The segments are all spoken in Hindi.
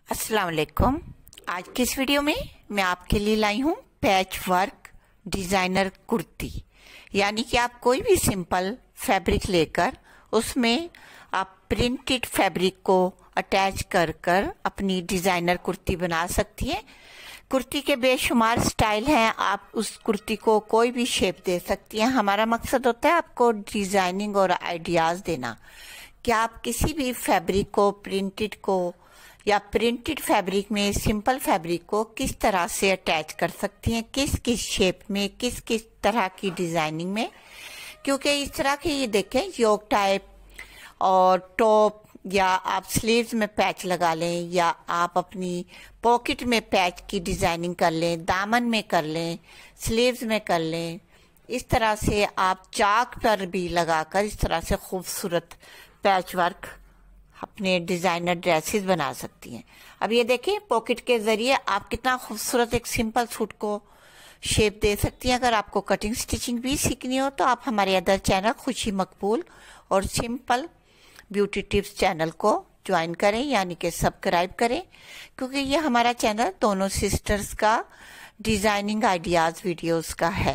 अस्सलाम वालेकुम। आज की इस वीडियो में मैं आपके लिए लाई हूँ पैच वर्क डिजाइनर कुर्ती। यानी कि आप कोई भी सिंपल फैब्रिक लेकर उसमें आप प्रिंटेड फैब्रिक को अटैच कर कर अपनी डिजाइनर कुर्ती बना सकती हैं। कुर्ती के बेशुमार स्टाइल हैं, आप उस कुर्ती को कोई भी शेप दे सकती हैं। हमारा मकसद होता है आपको डिजाइनिंग और आइडियाज देना कि आप किसी भी फैब्रिक को प्रिंटेड को या प्रिंटेड फैब्रिक में सिंपल फैब्रिक को किस तरह से अटैच कर सकती हैं, किस किस शेप में, किस किस तरह की डिजाइनिंग में। क्योंकि इस तरह के ये देखें योक टाइप और टॉप, या आप स्लीव्स में पैच लगा लें, या आप अपनी पॉकेट में पैच की डिजाइनिंग कर लें, दामन में कर लें, स्लीव्स में कर लें। इस तरह से आप चाक पर भी लगाकर इस तरह से खूबसूरत पैच वर्क अपने डिजाइनर ड्रेसेस बना सकती हैं। अब ये देखिए पॉकेट के जरिए आप कितना खूबसूरत एक सिंपल सूट को शेप दे सकती हैं। अगर आपको कटिंग स्टिचिंग भी सीखनी हो तो आप हमारे अदर चैनल खुशी मकबूल और सिंपल ब्यूटी टिप्स चैनल को ज्वाइन करें, यानी कि सब्सक्राइब करें, क्योंकि ये हमारा चैनल दोनों सिस्टर्स का डिजाइनिंग आइडियाज वीडियोस का है।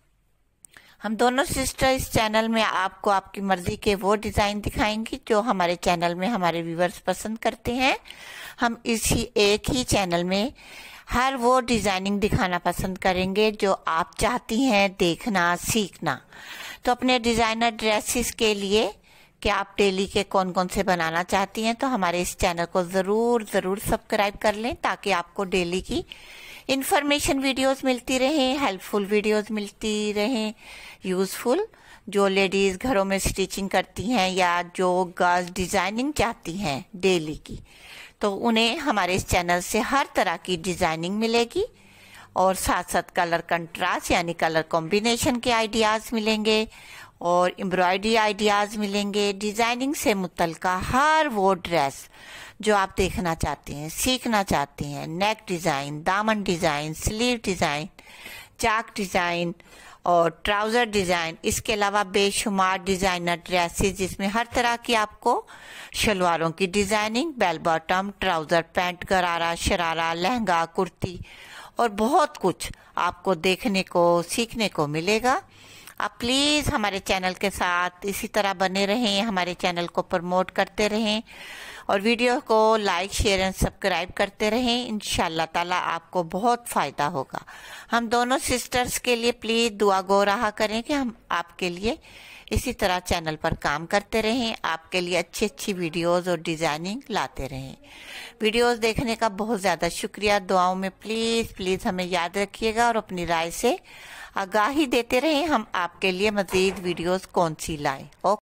हम दोनों सिस्टर इस चैनल में आपको आपकी मर्जी के वो डिजाइन दिखाएंगी जो हमारे चैनल में हमारे व्यूवर्स पसंद करते हैं। हम इसी एक ही चैनल में हर वो डिजाइनिंग दिखाना पसंद करेंगे जो आप चाहती हैं देखना, सीखना। तो अपने डिजाइनर ड्रेसेस के लिए कि आप डेली के कौन कौन से बनाना चाहती हैं तो हमारे इस चैनल को ज़रूर सब्सक्राइब कर लें, ताकि आपको डेली की इंफॉर्मेशन वीडियोस मिलती रहें, हेल्पफुल वीडियोस मिलती रहें, यूजफुल। जो लेडीज़ घरों में स्टिचिंग करती हैं या जो गर्ल्स डिज़ाइनिंग चाहती हैं डेली की, तो उन्हें हमारे इस चैनल से हर तरह की डिज़ाइनिंग मिलेगी और साथ साथ कलर कंट्रास्ट यानी कलर कॉम्बिनेशन के आइडियाज़ मिलेंगे और एम्ब्रॉयडरी आइडियाज़ मिलेंगे। डिज़ाइनिंग से मुतल्लिका हर वो ड्रेस जो आप देखना चाहते हैं, सीखना चाहते हैं, नेक डिज़ाइन, दामन डिज़ाइन, स्लीव डिज़ाइन, चाक डिज़ाइन और ट्राउज़र डिज़ाइन, इसके अलावा बेशुमार डिज़ाइनर ड्रेसेस जिसमें हर तरह की आपको शलवारों की designing, bell bottom, trouser, pant, gharara, sharara, lehenga, kurti और बहुत कुछ आपको देखने को, सीखने को मिलेगा। आप प्लीज़ हमारे चैनल के साथ इसी तरह बने रहें, हमारे चैनल को प्रमोट करते रहें और वीडियो को लाइक, शेयर एंड सब्सक्राइब करते रहें। इंशाल्लाह ताला आपको बहुत फ़ायदा होगा। हम दोनों सिस्टर्स के लिए प्लीज़ दुआ गो रहा करें कि हम आपके लिए इसी तरह चैनल पर काम करते रहें, आपके लिए अच्छी अच्छी वीडियोस और डिज़ाइनिंग लाते रहें। वीडियोस देखने का बहुत ज़्यादा शुक्रिया। दुआओं में प्लीज़ हमें याद रखिएगा और अपनी राय से आगाही देते रहें हम आपके लिए मज़ीद वीडियोस कौन सी लाएं। ओके।